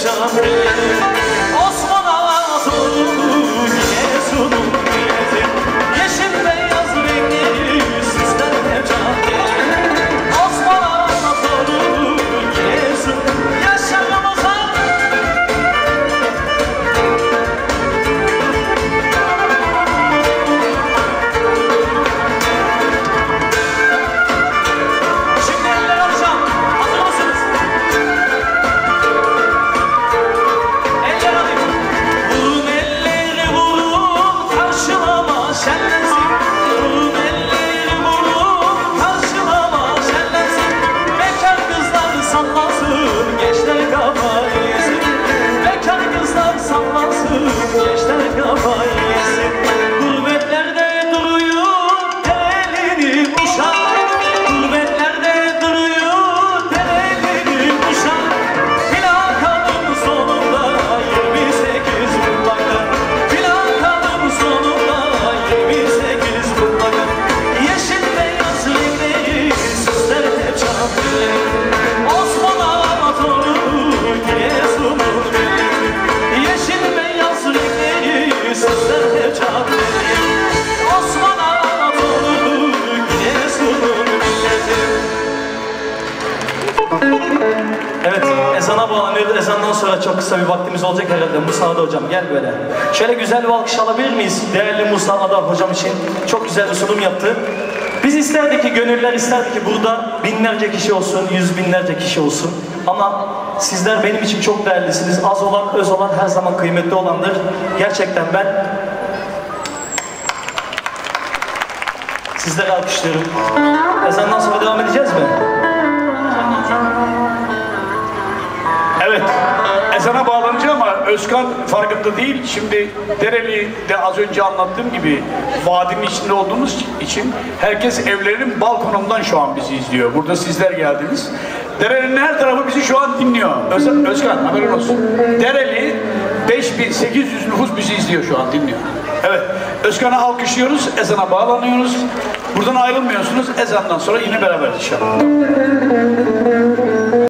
Osman Ağa doğru Giresun'un milleti, yeşil beyaz renkleri süsler hep cadde. Osman Ağa doğru Giresun, yaşa Ramazan. Şimdi eller alacağım, hazır mısınız? Eller alayım. Vurun elleri vurun, karşılama şenlensin. Vurun elleri vurun, karşılama şenlensin. Bekar kızlar sallansın, gençler kafayı yesin. Bekar kızlar sallansın, gençler kafayı yesin. Gurbetlerde duruyor telini uşak. Gurbetlerde duruyor telini uşak. Plakanın sonunda 28 mutlaka. Plakanın sonunda 28 mutlaka. Yeşil beyaz renkleri süsler hep çamlı. Osman Ağa torunu Giresun'un milleti, yeşil beyaz renkleri süsler hep çamlı. Osman Ağa torunu Giresun'un milleti. Evet, ezana bağlanıyoruz. Ezandan sonra çok kısa bir vaktimiz olacak herhalde. Musa Ada hocam gel böyle. Şöyle güzel bir alkış alabilir miyiz? Değerli Musa Ada hocam için çok güzel bir sunum yaptı. Biz isterdik ki, gönüller isterdi ki burada binlerce kişi olsun, yüz binlerce kişi olsun. Ama sizler benim için çok değerlisiniz. Az olan, öz olan her zaman kıymetli olandır. Gerçekten ben sizleri alkışlıyorum. Ezandan sonra devam edeceğiz mi? Evet, ezana bağlanacağım ama Özkan farkında değil. Şimdi Dereli'de az önce anlattığım gibi vadinin içinde olduğumuz için herkes evlerinin balkonundan şu an bizi izliyor. Burada sizler geldiniz. Dereli'nin her tarafı bizi şu an dinliyor. Özkan haberin olsun. Dereli 5800 nüfus bizi izliyor şu an, dinliyor. Evet, Özkan'a alkışlıyoruz, ezana bağlanıyoruz. Buradan ayrılmıyorsunuz, ezandan sonra yine beraber inşallah.